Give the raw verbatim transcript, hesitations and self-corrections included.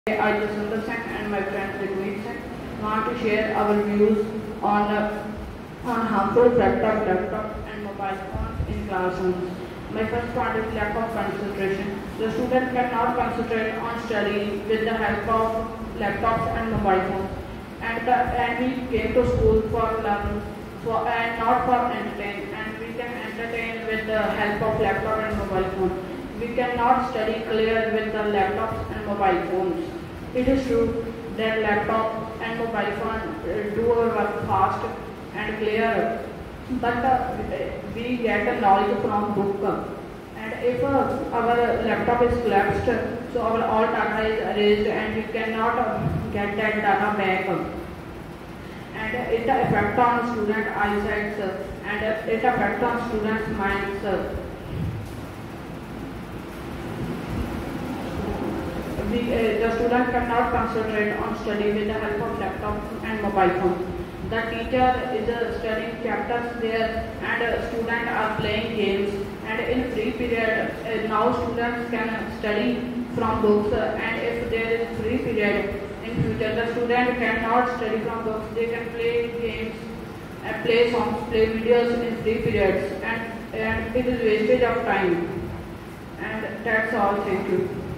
I Jaswinder Singh and my friend Rigmeet Singh want to share our views on, uh, on harmful effect of laptop and mobile phones in classrooms. My first point is lack of concentration. The student cannot concentrate on studying with the help of laptops and mobile phones. And, the, and we came to school for learning for, and not for entertain. And we can entertain with the help of laptop and mobile phone. We cannot study clear with the laptops and mobile phones. It is true that laptop and mobile phone uh, do our work fast and clear, but uh, we get a knowledge from book. And if uh, our laptop is collapsed, so our all data is erased and we cannot uh, get that data back. And uh, it affects on student eyesight uh, and uh, it affects on students' minds. Uh, We, uh, the student cannot concentrate on study with the help of laptop and mobile phone. The teacher is uh, studying chapters there and uh, students are playing games, and in free period uh, now students can study from books uh, and if there is free period in future the student cannot study from books, they can play games and play songs, play videos in free periods, and, and it is wastage of time. And that's all. Thank you.